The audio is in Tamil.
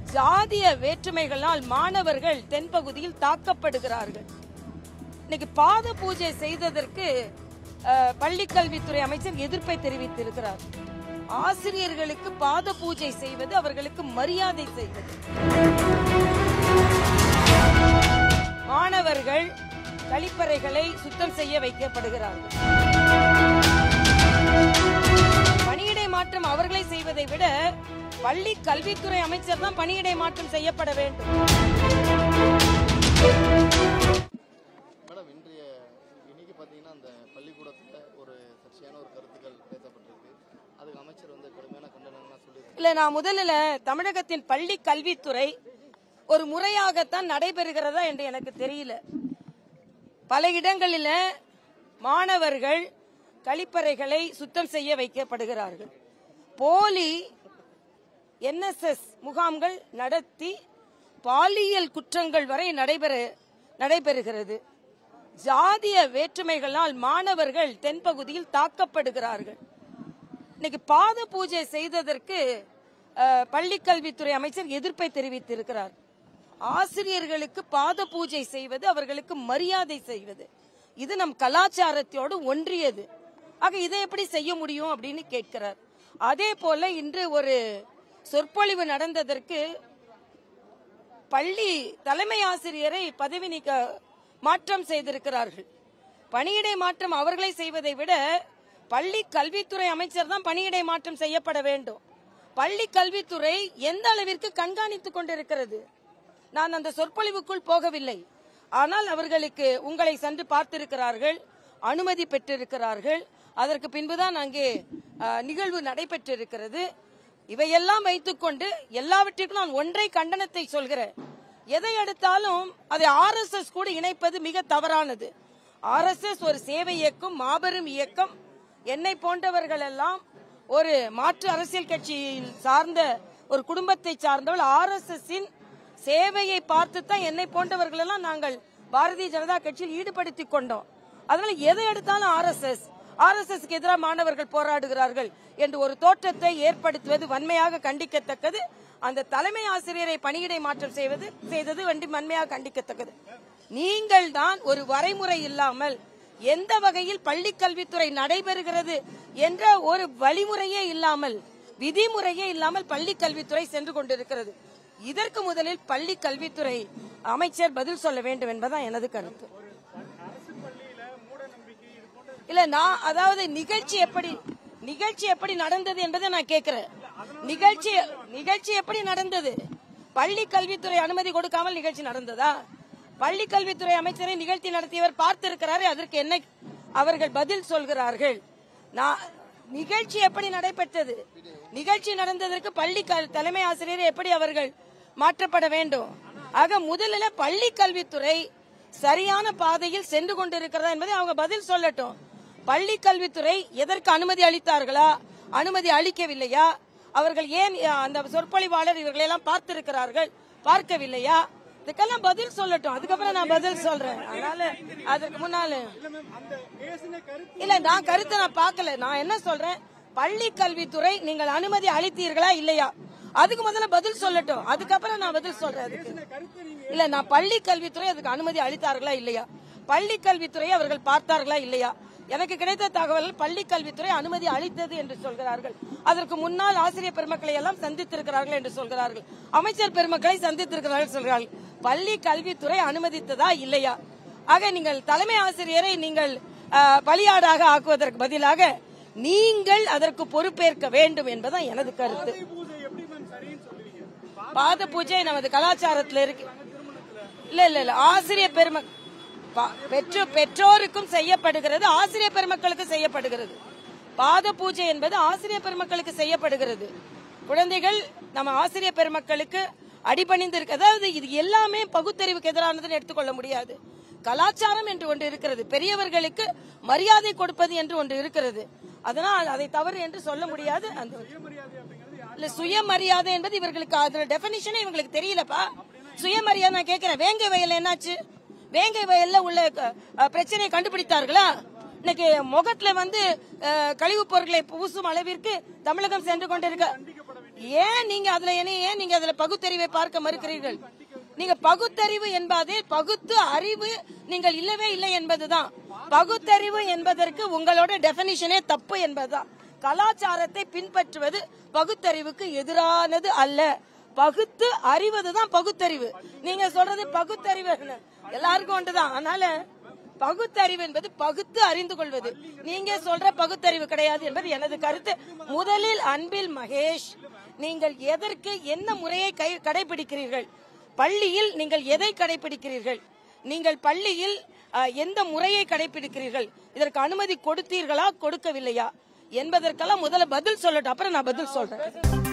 ஜாதிய வேற்றுமைகளால் மாணவர்கள் தென்பகுதியில் தாக்கப்படுகிறார்கள். இன்னைக்கு பாத பூஜை செய்ததற்கு பள்ளிக்கல்வித்துறை அமைச்சர் எதிர்ப்பை தெரிவித்திருக்கிறார். ஆசிரியர்களுக்கு பாத பூஜை செய்வது அவர்களுக்கு மரியாதை செய்வது. மாணவர்கள் கழிப்பறைகளை சுத்தம் செய்ய வைக்கப்படுகிறார்கள். பணியிடை மாற்றம் அவர்களை செய்வதை விட பள்ளி கல்வித்துறை அமைச்சர் தான் பணியிடை மாற்றம் செய்யப்பட வேண்டும். மேடம், இன்னைக்கு பாத்தீங்கன்னா அந்த பள்ளிக்கூடத்துல ஒரு சர்ச்சையான ஒரு கருத்துக்கள் பேசப்பட்டிருக்கு. அதுக்கு அமைச்சர் கடுமையான கண்டனங்கள்லாம் சொல்லியிருக்காரு. இல்ல, நான் முதல்ல தமிழகத்தின் பள்ளி கல்வித்துறை ஒரு முறையாகத்தான் நடைபெறுகிறதா என்று எனக்கு தெரியல. பல இடங்களில் மாணவர்கள் கழிப்பறைகளை சுத்தம் செய்ய வைக்கப்படுகிறார்கள். போலி NSS முகாம்கள் நடத்தி பாலியல் குற்றங்கள் வரை நடைபெறுகிறது. ஜாதிய வேற்றுமைகளால் மாணவர்கள் தென்பகுதியில் தாக்கப்படுகிறார்கள். இன்னைக்கு பாத பூஜை செய்ததற்கு பள்ளிக்கல்வித்துறை அமைச்சர் எதிர்ப்பை தெரிவித்திருக்கிறார். ஆசிரியர்களுக்கு பாத பூஜை செய்வது அவர்களுக்கு மரியாதை செய்வது. இது நம் கலாச்சாரத்தோடு ஒன்றியது. ஆக இதை எப்படி செய்ய முடியும் அப்படின்னு கேட்கிறார். அதே போல இன்று ஒரு சொற்பொழிவு நடந்ததற்கு பள்ளி தலைமை ஆசிரியரை பதவி நீக்க மாற்றம் செய்திருக்கிறார்கள். பணியிடை மாற்றம் அவர்களை செய்வதை விட பள்ளி கல்வித்துறை அமைச்சர் தான் பணியிடை மாற்றம் செய்யப்பட வேண்டும். பள்ளி கல்வித்துறை எந்த அளவிற்கு கண்காணித்துக் கொண்டிருக்கிறது? நான் அந்த சொற்பொழிவுக்குள் போகவில்லை. ஆனால் அவர்களுக்கு உங்களை சென்று பார்த்திருக்கிறார்கள், அனுமதி பெற்றிருக்கிறார்கள். அதற்கு பின்புதான் அங்கே நிகழ்வு நடைபெற்றிருக்கிறது. இவையெல்லாம் வைத்துக்கொண்டு எல்லாவற்றிற்கும் நான் ஒன்றை கண்டனத்தை சொல்கிறேன். எதை எடுத்தாலும் அதை RSS கூட இணைப்பது மிக தவறானது. RSS ஒரு சேவை இயக்கம், மாபெரும் இயக்கம். என்னை போன்றவர்கள் எல்லாம் ஒரு மாற்று அரசியல் கட்சியில் சார்ந்த ஒரு குடும்பத்தை சார்ந்தவள். RSS-இன் சேவையை பார்த்துத்தான் என்னை போன்றவர்கள் எல்லாம் நாங்கள் பாரதிய ஜனதா கட்சியில் ஈடுபடுத்திக் கொண்டோம். அதனால எதை எடுத்தாலும் RSS-க்கு எதிராக மாணவர்கள் போராடுகிறார்கள் என்று ஒரு தோற்றத்தை ஏற்படுத்துவது வன்மையாக கண்டிக்கத்தக்கது. அந்த தலைமை ஆசிரியரை பணியிடை மாற்றம் செய்தது வன்மையாக கண்டிக்கத்தக்கது. நீங்கள் தான் ஒரு வரைமுறை இல்லாமல் எந்த வகையில் பள்ளி கல்வித்துறை நடைபெறுகிறது என்ற ஒரு வழிமுறையே இல்லாமல், விதிமுறையே இல்லாமல் பள்ளி கல்வித்துறை சென்று கொண்டிருக்கிறது. இதற்கு முதலில் பள்ளி கல்வித்துறை அமைச்சர் பதில் சொல்ல வேண்டும் என்பதுதான் எனது கருத்து. இல்ல, நான் அதாவது நிகழ்ச்சி எப்படி நடந்தது என்பதை நான் கேட்கிறேன். நிகழ்ச்சி எப்படி நடந்தது? பள்ளி கல்வித்துறை அனுமதி கொடுக்காமல் நிகழ்ச்சி நடந்ததா? பள்ளி கல்வித்துறை அமைச்சரை நிகழ்ச்சி நடத்தியவர் பார்த்திருக்கிறாரு. அதற்கு என்ன அவர்கள் பதில் சொல்கிறார்கள்? நிகழ்ச்சி எப்படி நடைபெற்றது? நிகழ்ச்சி நடந்ததற்கு பள்ளி தலைமை ஆசிரியர் எப்படி அவர்கள் மாற்றப்பட வேண்டும்? ஆக முதலில் பள்ளி கல்வித்துறை சரியான பாதையில் சென்று கொண்டிருக்கிறதா என்பதை அவங்க பதில் சொல்லட்டும். பள்ளி கல்வித்துறை எதற்கு அனுமதி அளித்தார்களா, அனுமதி அளிக்கவில்லையா? அவர்கள் ஏன் அந்த சொற்பொழிவாளர் இவர்களெல்லாம் பார்த்திருக்கிறார்கள், பார்க்கவில்லையா? இதுக்கெல்லாம் பதில் சொல்லட்டும். அதுக்கப்புறம் நான் பதில் சொல்றேன். அதனால அதுக்கு முன்னால இல்ல, நான் கருத்தை நான் பார்க்கல. நான் என்ன சொல்றேன், பள்ளி கல்வித்துறை நீங்கள் அனுமதி அளித்தீர்களா இல்லையா, அதுக்கு முதல்ல பதில் சொல்லட்டும். அதுக்கப்புறம் நான் பதில் சொல்றேன். அதுக்கு இல்ல, நான் பள்ளி கல்வித்துறை அதுக்கு அனுமதி அளித்தார்களா இல்லையா, பள்ளி கல்வித்துறை அவர்கள் பார்த்தார்களா இல்லையா? எனக்கு கிடைத்த தகவல் பள்ளி கல்வித்துறை அனுமதி அளித்தது என்று சொல்கிறார்கள். அதற்கு முன்னால் ஆசிரியர் பெருமக்களை எல்லாம் சந்தித்திருக்கிறார்கள் என்று சொல்கிறார்கள். அமைச்சர் பெருமக்களை சந்தித்திருக்கிறார்கள் சொல்கிறார்கள். பள்ளி கல்வித்துறை அனுமதித்ததா இல்லையா? ஆக நீங்கள் தலைமை ஆசிரியரை நீங்கள் பலியாடாக ஆக்குவதற்கு பதிலாக நீங்கள் அதற்கு பொறுப்பேற்க வேண்டும் என்பதுதான் எனது கருத்து. பாத பூஜை நமது கலாச்சாரத்தில் இருக்கு. இல்ல, ஆசிரியர் பெருமக்கள் பெற்றோருக்கும் செய்யப்படுகிறது, ஆசிரியர் பெருமக்களுக்கு செய்யப்படுகிறது. பாத பூஜை என்பது ஆசிரியர் பெருமக்களுக்கு செய்யப்படுகிறது. குழந்தைகள் நம்ம ஆசிரியர் பெருமக்களுக்கு அடிபணிந்து இருக்கு. அதாவது இது எல்லாமே பகுத்தறிவுக்கு எதிரானதுன்னு எடுத்துக்கொள்ள முடியாது. கலாச்சாரம் என்று ஒன்று இருக்கிறது, பெரியவர்களுக்கு மரியாதை கொடுப்பது என்று ஒன்று இருக்கிறது. அதனால் அதை தவறு என்று சொல்ல முடியாது. அந்த சுயமரியாதை என்பது இவர்களுக்கு அதோட டெபினிஷனே இவங்களுக்கு தெரியலப்பா. சுயமரியாதை நான் கேட்கிறேன், வேங்கை வயல் என்னாச்சு? வேங்கை வயல்ல உள்ள பிரச்சனையை கண்டுபிடித்தார்களா? இன்னைக்கு முகத்துல கழிவுப் பொருட்களை பூசும் அளவிற்கு தமிழகம் சென்று கொண்டிருக்க ஏன் நீங்க அதுல ஏன் நீங்க அதுல பகுத்தறிவை பார்க்க மறுக்கிறீர்கள்? நீங்க பகுத்தறிவு என்பதே பகுத்து அறிவு நீங்கள் இல்லவே இல்லை என்பதுதான். பகுத்தறிவு என்பதற்கு உங்களோட டெபினிஷனே தப்பு என்பதுதான். கலாச்சாரத்தை பின்பற்றுவது பகுத்தறிவுக்கு எதிரானது அல்ல. பகுத்து அறிவதுதான் பகுத்தறிவு. நீங்க சொல்றது பகுத்தறிவு எல்லாருக்கும் ஒன்றுதான். அதனால பகுத்தறிவு என்பது பகுத்து அறிந்து கொள்வது. நீங்க சொல்ற பகுத்தறிவு கிடையாது என்பது எனது கருத்து. முதலில் அன்பில் மகேஷ், நீங்கள் எதற்கு என்ன முறையை கடைபிடிக்கிறீர்கள்? பள்ளியில் நீங்கள் எதை கடைபிடிக்கிறீர்கள்? நீங்கள் பள்ளியில் எந்த முறையை கடைபிடிக்கிறீர்கள்? இதற்கு அனுமதி கொடுத்தீர்களா கொடுக்கவில்லையா என்பதற்கெல்லாம் முதல்ல பதில் சொல்லட்டும், அப்புறம் நான் பதில் சொல்றேன்.